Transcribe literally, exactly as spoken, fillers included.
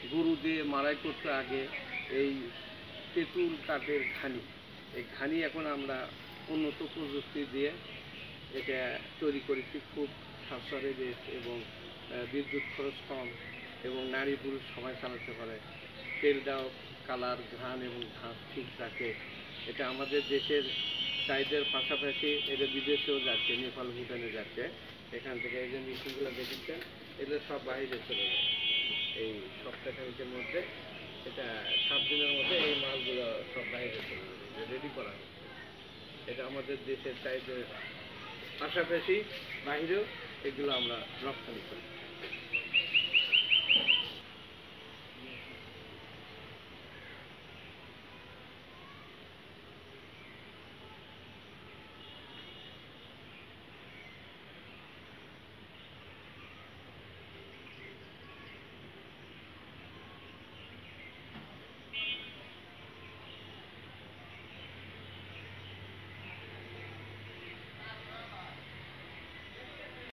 গরু দিয়ে মাড়াই করতে আগে এই তেঁতুল কাঠের ঘানি, এই ঘানি এখন আমরা উন্নত প্রযুক্তি দিয়ে এটা তৈরি করেছি, খুব সাশ্রয়ী রেট এবং বিদ্যুৎ খরচ কম এবং নারী পুরুষ সবাই চালাতে পারে। তেলটাও কালার, ঘ্রাণ এবং ঘাস ঠিক রাখে। এটা আমাদের দেশের চাহিদার পাশাপাশি এটা বিদেশেও যাচ্ছে, নেপাল ভুটানে যাচ্ছে। এখান থেকে এই যে মেশিনগুলো দেখেছেন, এগুলো সব বাইরে চলে যায়। এই সপ্তাহখানিকের মধ্যে, এটা সাত দিনের মধ্যে এই মালগুলো সব বাইরে চলে যাবে, রেডি করা হচ্ছে। এটা আমাদের দেশের চাহিদার পাশাপাশি বাইরেও এগুলো আমরা রপ্তানি করি।